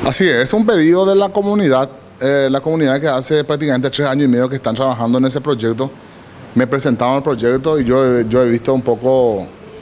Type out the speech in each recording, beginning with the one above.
Así es un pedido de la comunidad que hace prácticamente 3 años y medio que están trabajando en ese proyecto. Me presentaron el proyecto y yo he visto un poco,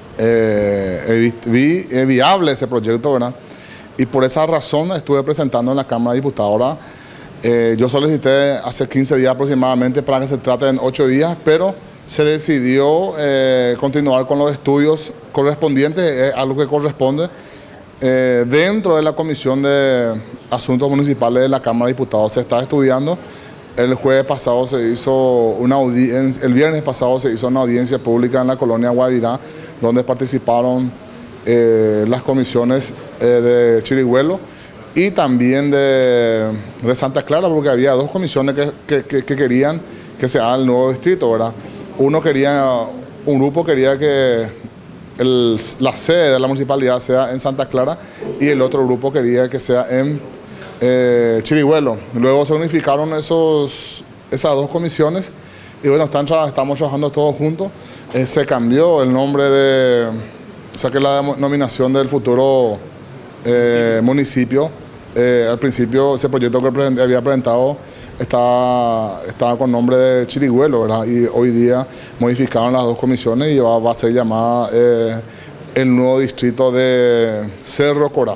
vi viable ese proyecto, ¿verdad? Y por esa razón estuve presentando en la Cámara de Diputados. Ahora, yo solicité hace 15 días aproximadamente para que se trate en 8 días, pero se decidió continuar con los estudios correspondientes, a lo que corresponde. Dentro de la Comisión de Asuntos Municipales de la Cámara de Diputados se está estudiando. El jueves pasado se hizo el viernes pasado se hizo una audiencia pública en la colonia Guavirá, donde participaron las comisiones de Chirigüelo y también de Santa Clara, porque había 2 comisiones que querían que se haga el nuevo distrito, ¿verdad? Un grupo quería que la sede de la municipalidad sea en Santa Clara y el otro grupo quería que sea en Chirigüelo. Luego se unificaron esas 2 comisiones y bueno, estamos trabajando todos juntos. Se cambió el nombre o sea que la denominación del futuro municipio. Al principio ese proyecto que había presentado estaba con nombre de Chirigüelo, ¿verdad? Y hoy día modificaron las 2 comisiones y va a ser llamada el nuevo distrito de Cerro Corá.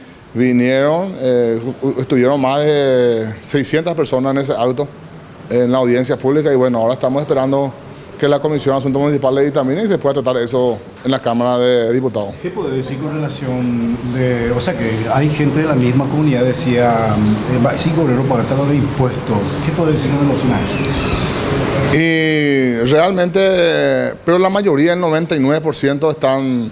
Estuvieron más de 600 personas en ese acto, en la audiencia pública, y bueno, ahora estamos esperando que la Comisión de Asuntos Municipales dictamine y se pueda tratar eso en la Cámara de Diputados. ¿Qué puede decir con relación o sea que hay gente de la misma comunidad decía, sin obrero pagar los impuestos? ¿Qué puede decir con relación a eso? Y realmente, pero la mayoría, el 99%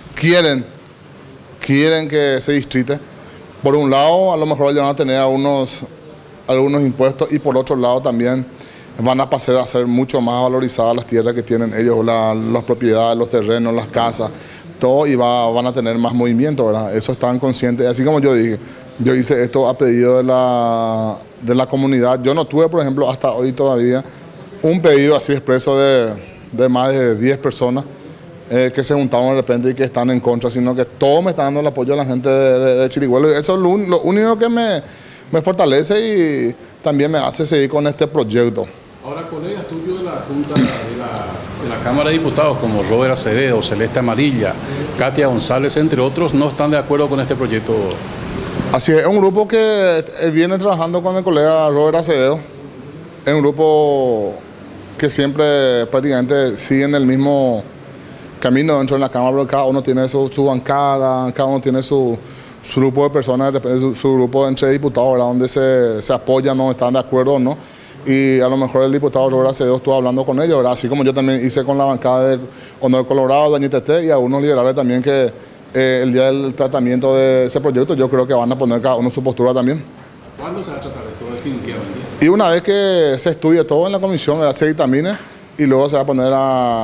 quieren que se distrite. Por un lado, a lo mejor van a tener algunos impuestos y por otro lado también van a pasar a ser mucho más valorizadas las tierras que tienen ellos, las propiedades, los terrenos, las casas, todo, y van a tener más movimiento, ¿verdad? Eso están conscientes. Así como yo dije, yo hice esto a pedido de la comunidad. Yo no tuve, por ejemplo, hasta hoy todavía, un pedido así expreso de más de 10 personas que se juntaron de repente y que están en contra, sino que todos me están dando el apoyo a la gente de Chirigüelo. Eso es lo único que me fortalece y también me hace seguir con este proyecto. Ahora, colegas tuyos de la Junta de la Cámara de Diputados, como Robert Acevedo, Celeste Amarilla, Katia González, entre otros, no están de acuerdo con este proyecto. Así es un grupo que viene trabajando con el colega Robert Acevedo. Es un grupo que siempre prácticamente sigue en el mismo camino dentro de la Cámara, pero cada uno tiene su bancada, cada uno tiene su grupo de personas, su grupo entre diputados, ¿verdad? Donde se apoyan, no están de acuerdo o no. Y a lo mejor el diputado Robert Acevedo estuvo hablando con ellos, ¿verdad? Así como yo también hice con la bancada de Honor Colorado, Dani Tete, y a unos liberales también que el día del tratamiento de ese proyecto yo creo que van a poner cada uno su postura también. ¿Cuándo se va a tratar esto definitivamente? Y una vez que se estudie todo en la comisión, ¿verdad? Se dictamine y luego se va a poner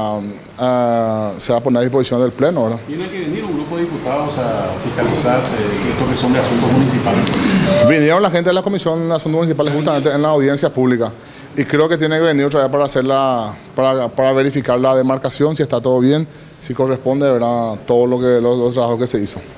a disposición del Pleno, ¿verdad? ¿Tiene que venir un grupo de diputados a fiscalizar esto que son de asuntos municipales? Vinieron la gente de la Comisión de Asuntos Municipales justamente en la audiencia pública y creo que tiene que venir otra vez para verificar la demarcación, si está todo bien, si corresponde, ¿verdad? Todo los trabajos que se hizo.